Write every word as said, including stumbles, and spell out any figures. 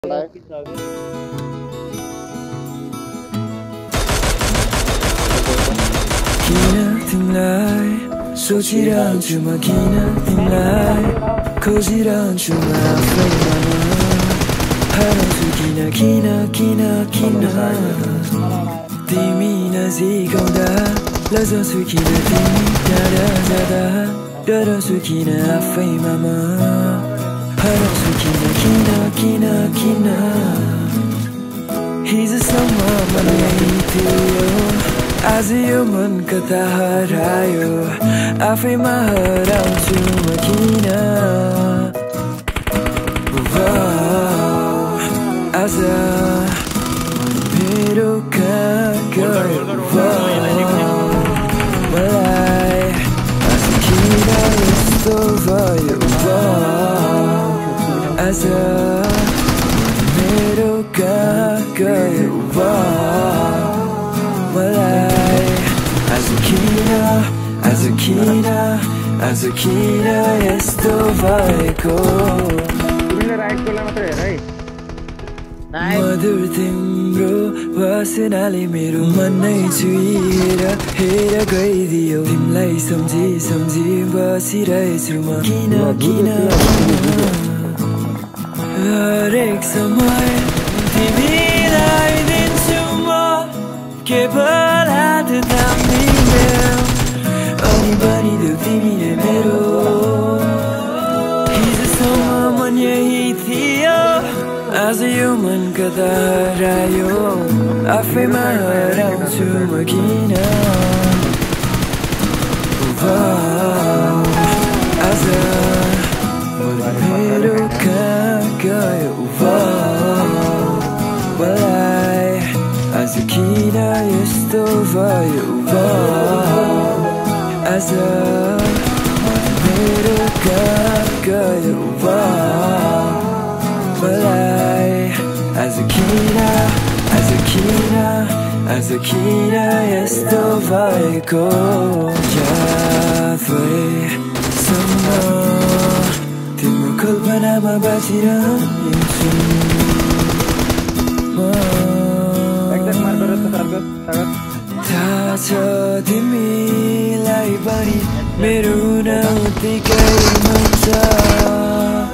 Kina तिमलाई सोचिरहन्छु म किन तिमलाई खोजिरहन्छु म आफैमा हराउँछु किन किन किन किन तिमी नजिक आउँदा लजाउँछु किन तिमी टाढा जाँदा डराउँछु किन आफैमा म हराउँछु किन किन किन किन हिजोसम्म मलाई थियो आज यो मन कता हरायो आफैमा हराउँछु म किन आज मेरो कहाँ गयो मलाई आज किन यस्तो भयो आज मेरो कहाँ गयो मलाई आज किन आज किन आज किन यस्तो भएको मधुर तिम्रो वासनाले मेरो मन नै छुएर हेर गइदियो तिमीलाई सम्झी सम्झी बसिरहेछु म किन किन हरेक समय तिमीलाई दिन्छु म केवल हात थामिदेऊ अनि बनिदेऊ तिमीले मेरो हिजोसम्म मन यही थियो आज यो मन कता हरायो आफैमा हराउँछु म किन आज मेरो कहाँ गयो मलाई आज किन यस्तो भयो आज मेरो कहाँ गयो मलाई आज किन आज किन आज किन यस्तो भएको आफैसँग तिम्रो कल्पनामा बाँचिरहन्छु थाहा छ तिमीलाई पनि मेरो हुन उत्तिकै मन छ